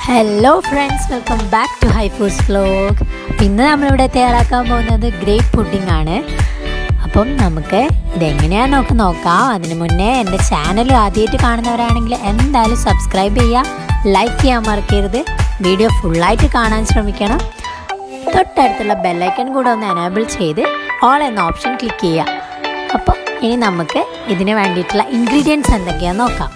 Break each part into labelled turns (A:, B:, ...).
A: Hello friends, welcome back to ഹൈഫൂസ് vlog. ഇന്ന് നമ്മളിവിടെ തയ്യാറാക്കാൻ പോകുന്നത് ഗ്രേപ്പ് പുഡിംഗ് ആണ്. അപ്പം നമുക്ക് ഇതെങ്ങനെയാണെന്ന് നോക്കാം. അതിന് മുന്നേ എൻ്റെ ചാനൽ ആദ്യമായിട്ട് കാണുന്നവരാണെങ്കിൽ എന്തായാലും സബ്സ്ക്രൈബ് ചെയ്യുക, ലൈക്ക് ചെയ്യാൻ മറക്കരുത്, വീഡിയോ ഫുള്ളായിട്ട് കാണാൻ ശ്രമിക്കണം. തൊട്ടടുത്തുള്ള ബെല്ലൈക്കൺ കൂടെ ഒന്ന് എനേബിൾ ചെയ്ത് ഓൾ എന്ന ഓപ്ഷൻ ക്ലിക്ക് ചെയ്യുക. അപ്പോൾ ഇനി നമുക്ക് ഇതിന് വേണ്ടിയിട്ടുള്ള ഇൻഗ്രീഡിയൻസ് എന്തൊക്കെയാണെന്ന് നോക്കാം.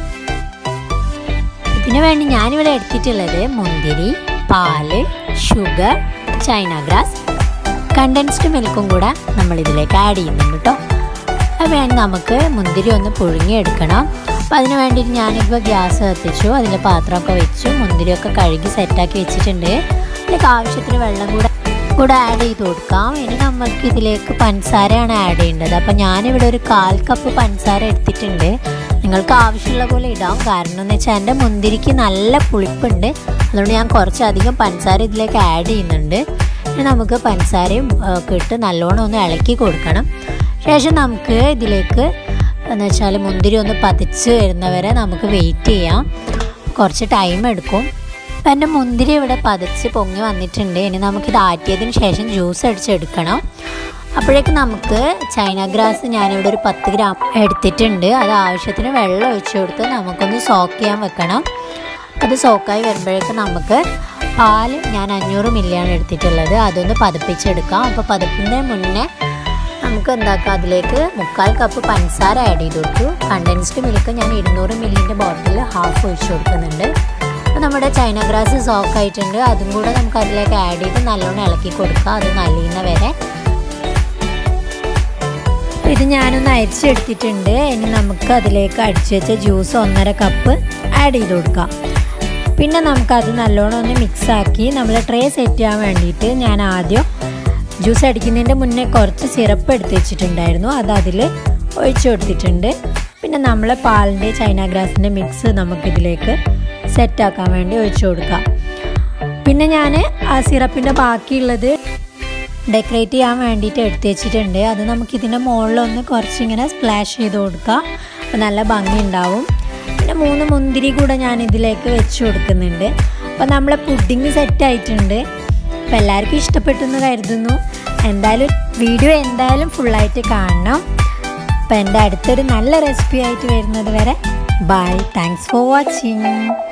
A: ഇതിനു വേണ്ടി ഞാനിവിടെ എടുത്തിട്ടുള്ളത് മുന്തിരി, പാല്, ഷുഗർ, ചൈന ഗ്രാസ്, കണ്ടൻസ്ഡ് മിൽക്കും കൂടെ നമ്മളിതിലേക്ക് ആഡ് ചെയ്യുന്നുണ്ട് കേട്ടോ. അത് വേണ്ടി നമുക്ക് മുന്തിരി ഒന്ന് പുഴുങ്ങിയെടുക്കണം. അപ്പോൾ അതിന് വേണ്ടിയിട്ട് ഞാനിപ്പോൾ ഗ്യാസ് കത്തിച്ചു, അതിൽ പാത്രമൊക്കെ വെച്ചു, മുന്തിരിയൊക്കെ കഴുകി സെറ്റാക്കി വെച്ചിട്ടുണ്ട്. അതിലേക്ക് ആവശ്യത്തിന് വെള്ളം കൂടെ ആഡ് ചെയ്ത് കൊടുക്കാം. ഇനി നമുക്ക് ഇതിലേക്ക് പഞ്ചസാരയാണ് ആഡ് ചെയ്യേണ്ടത്. അപ്പോൾ ഞാനിവിടെ ഒരു 1/4 കപ്പ് പഞ്ചസാര എടുത്തിട്ടുണ്ട്. നിങ്ങൾക്ക് ആവശ്യമുള്ള പോലെ ഇടാം. കാരണം എന്ന് വെച്ചാൽ എൻ്റെ മുന്തിരിക്ക് നല്ല പുളിപ്പുണ്ട്, അതുകൊണ്ട് ഞാൻ കുറച്ചധികം പഞ്ചസാര ഇതിലേക്ക് ആഡ് ചെയ്യുന്നുണ്ട്. ഇനി നമുക്ക് പഞ്ചസാരയും ഒക്കെ ഇട്ട് നല്ലോണം ഒന്ന് ഇളക്കി കൊടുക്കണം. ശേഷം നമുക്ക് ഇതിലേക്ക് എന്ന് വെച്ചാൽ മുന്തിരി ഒന്ന് പതിച്ച് വരുന്നവരെ നമുക്ക് വെയിറ്റ് ചെയ്യാം. കുറച്ച് ടൈം എടുക്കും. അപ്പം എൻ്റെ മുന്തിരി ഇവിടെ പതിച്ച് പൊങ്ങി വന്നിട്ടുണ്ട്. ഇനി നമുക്കിത് ആറ്റിയതിന് ശേഷം ജ്യൂസ് അടിച്ചെടുക്കണം. അപ്പോഴേക്ക് നമുക്ക് ചൈന ഗ്രാസ് ഞാനിവിടെ ഒരു 10 ഗ്രാം എടുത്തിട്ടുണ്ട്. അത് ആവശ്യത്തിന് വെള്ളം ഒഴിച്ചു കൊടുത്ത് നമുക്കൊന്ന് സോക്ക് ചെയ്യാൻ വെക്കണം. അത് സോക്കായി വരുമ്പോഴേക്ക് നമുക്ക് പാല് ഞാൻ 500 മില്ലിയാണ് എടുത്തിട്ടുള്ളത്. അതൊന്ന് പതിപ്പിച്ചെടുക്കാം. അപ്പോൾ പതിപ്പിന് മുന്നേ നമുക്ക് എന്താക്കാം, അതിലേക്ക് 1/4 കപ്പ് പഞ്ചസാര ആഡ് ചെയ്ത് കൊടുത്തു. കണ്ടൻസ്ഡ് മിൽക്ക് ഞാൻ 200 മില്ലിൻ്റെ ബോട്ടിൽ ഹാഫ് ഒഴിച്ചു കൊടുക്കുന്നുണ്ട്. അപ്പോൾ നമ്മുടെ ചൈന ഗ്രാസ് സോക്ക് ആയിട്ടുണ്ട്. അതും കൂടെ നമുക്ക് അതിലേക്ക് ആഡ് ചെയ്ത് നല്ലോണം ഇളക്കി കൊടുക്കുക, അത് നലിയുന്ന വരെ. ഇത് ഞാനൊന്ന് അരിച്ചെടുത്തിട്ടുണ്ട്. ഇനി നമുക്ക് അതിലേക്ക് അടിച്ചു വെച്ച ജ്യൂസ് 1.5 കപ്പ് ആഡ് ചെയ്ത് കൊടുക്കാം. പിന്നെ നമുക്കത് നല്ലോണം ഒന്ന് മിക്സാക്കി നമ്മൾ ട്രേ സെറ്റ് ചെയ്യാൻ വേണ്ടിയിട്ട് ഞാൻ ആദ്യം ജ്യൂസ് അടിക്കുന്നതിൻ്റെ മുന്നേ കുറച്ച് സിറപ്പ് എടുത്ത് വെച്ചിട്ടുണ്ടായിരുന്നു. അത് അതിൽ ഒഴിച്ചു കൊടുത്തിട്ടുണ്ട്. പിന്നെ നമ്മൾ പാലിൻ്റെ ചൈന ഗ്രാസിൻ്റെ മിക്സ് നമുക്കിതിലേക്ക് സെറ്റാക്കാൻ വേണ്ടി ഒഴിച്ചു കൊടുക്കാം. പിന്നെ ഞാൻ ആ സിറപ്പിൻ്റെ ബാക്കിയുള്ളത് ഡെക്കറേറ്റ് ചെയ്യാൻ വേണ്ടിയിട്ട് എടുത്ത് വെച്ചിട്ടുണ്ട്. അത് നമുക്കിതിൻ്റെ മുകളിലൊന്ന് കുറച്ചിങ്ങനെ സ്പ്ലാഷ് ചെയ്ത് കൊടുക്കാം. അപ്പോൾ നല്ല ഭംഗി ഉണ്ടാവും. പിന്നെ 3 മുന്തിരി കൂടെ ഞാൻ ഇതിലേക്ക് വെച്ച് കൊടുക്കുന്നുണ്ട്. അപ്പോൾ നമ്മളെ പുഡിങ് സെറ്റായിട്ടുണ്ട്. അപ്പോൾ എല്ലാവർക്കും ഇഷ്ടപ്പെട്ടെന്ന് കരുതുന്നു. എന്തായാലും വീഡിയോ ഫുള്ളായിട്ട് കാണണം. അപ്പോൾ എൻ്റെ അടുത്തൊരു നല്ല റെസിപ്പി ആയിട്ട് വരുന്നത് വരെ ബൈ. Thanks for watching.